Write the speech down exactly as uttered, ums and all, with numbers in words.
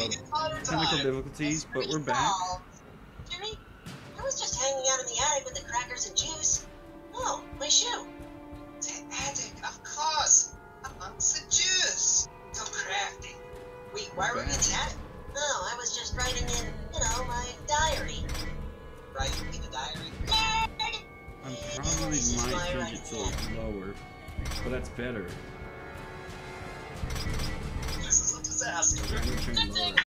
technical difficulties, but we're back. Jimmy, I was just hanging out in the attic with the crackers and juice. Oh, my shoe. The attic, of course. Amongst the juice. So crafty. Wait, why were you in the attic? Oh, I was just writing in, you know, my diary. Writing in the diary? Nerd! I probably might change it to like lower, but that's better. This is a disaster. I'm gonna turn Good lower. thing